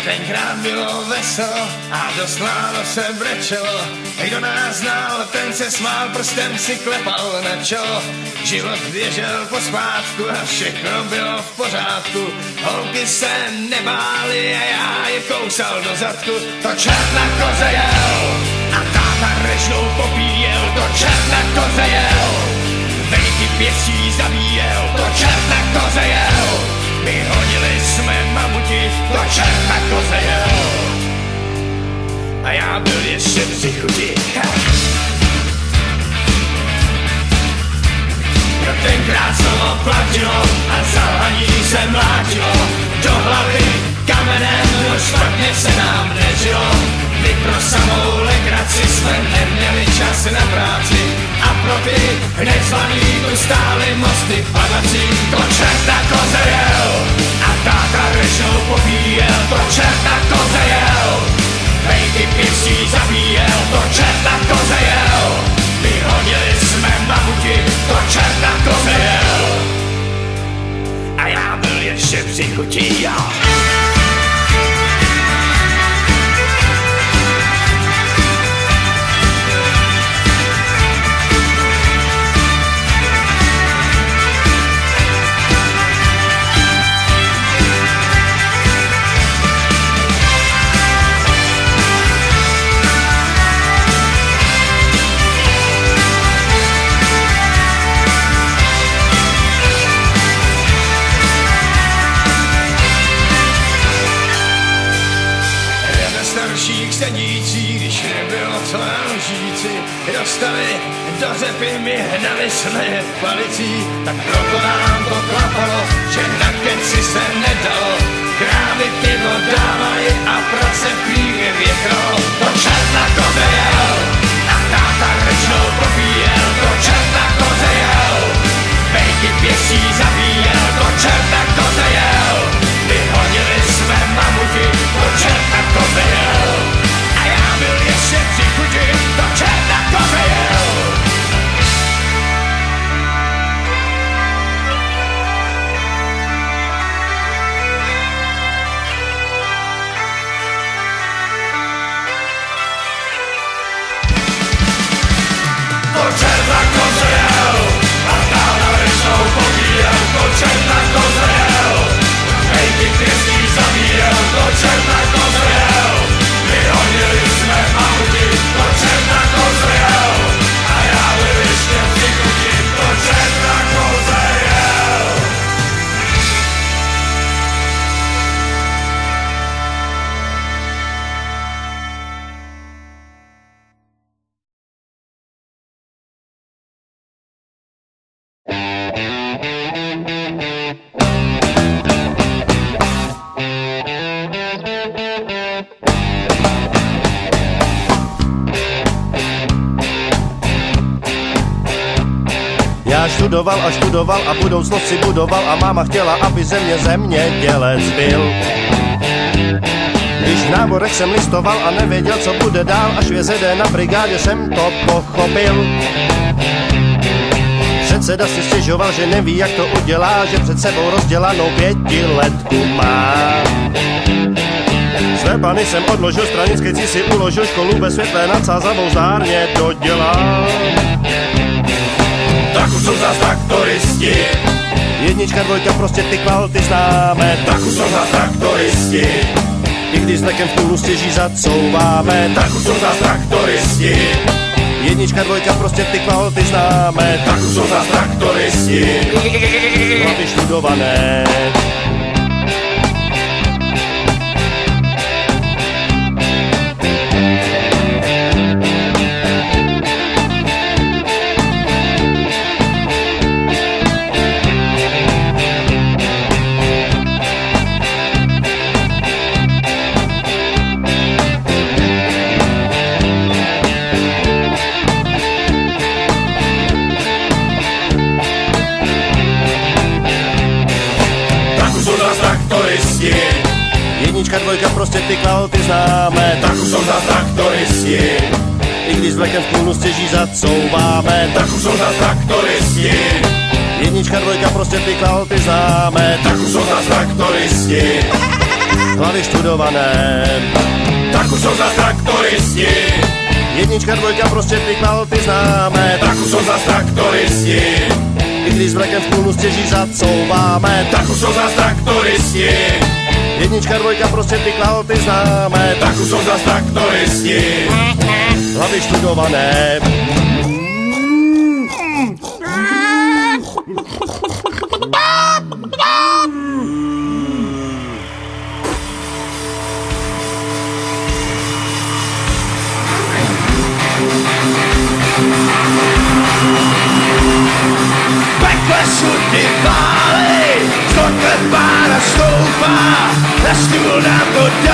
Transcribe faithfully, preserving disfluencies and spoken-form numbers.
Tenkrát bylo veselo a dost málo se brečelo. Kdo nás znal, ten se smál, prstem si klepal na čelo. Život běžel pospátku a všechno bylo v pořádku. Holky se nebály a já je kousal do zadku. To čert na koze jel a táta rečnou popíjel. To čert na koze jel, vejky pěstí zabíjel. To čert na koze jel, my honili jsme mamuti. To čert na koze jel a já byl ještě při chuti. Jo, tenkrát slovo platilo a zalhaní se mlátilo. Do hlavy kamenem, no špatně se nám nežilo. My pro samou legraci jsme neměli čas na práci a pro ty hned slaný tu stály mosty padací. To čert na koze jel a táta rečnou popíjel. To čert na koze jel, vejky pěstí zabíjel. To čert na koze jel, vyhodili jsme mamuti. To čert na koze jel a já byl ještě při chuti, jo. Sedící, když nebylo co nám říci, dostali do řepy, my hnali jsme palicí. Tak proto nám to klapalo, že na keci se nedalo. Krávy pivo dávají a prace pívě věchalo. To čert na koze jel a táta rečnou popíjel. To čert na koze jel, vejky pěstí zabíjel. To čert na koze jel, vyhodili jsme mamuti. To čert na koze jel a já byl ještě při chuti. To čert na koze jel. To čert na koze jel a táta rečnou popíjel. To čert na koze jel, vejky pěstí zabíjel. To čert na koze jel, vyhodili jsme mamuti. To čert na koze jel a já byl ještě při chuti. To čert na koze jel. Já študoval a študoval a budoucnost si budoval a máma chtěla, aby ze mě zemědělec byl. Když v náborech jsem listoval a nevěděl, co bude dál, až v jezede na brigádě jsem to pochopil. Předseda si stěžoval, že neví, jak to udělá, že před sebou rozdělanou pětiletku má. Své plány jsem odložil, stranickejci si uložil, školu ve světlé nad Sázavou zdárně dodělal. Tak už jsou zas traktoristi. Jednička, dvojka, prostě ty kvality známe. Tak už jsou zas traktoristi. I když s lekem v půlu stěží zacouváme. Tak už jsou zas traktoristi. Jednička, dvojka, prostě ty kvality známe. Tak už jsou zas traktoristi. Hlavy študované. Jednička, dvojka, prostě ty kvality známe. Tak už jsou zas traktoristi. I když s vlekem v půlu stěží zacouváme. Tak už jsou zas traktoristi. Jednička, dvojka, prostě ty kvality známe. Tak už jsou zas traktoristi. hlavy študované. Tak už jsou zas traktoristi. Jednička, dvojka, prostě ty kvality známe. Tak už jsou zas traktoristi. I když s vlekem v klunu stěží zacouváme. Tak už jsou zas traktoristi. Jednička, dvojka, prostě ty kvality známe. Tak už jsou zas traktoristi. Hlavy študované. Pekle sudy válej, skokle pána stoupá, na stůl nám to dá.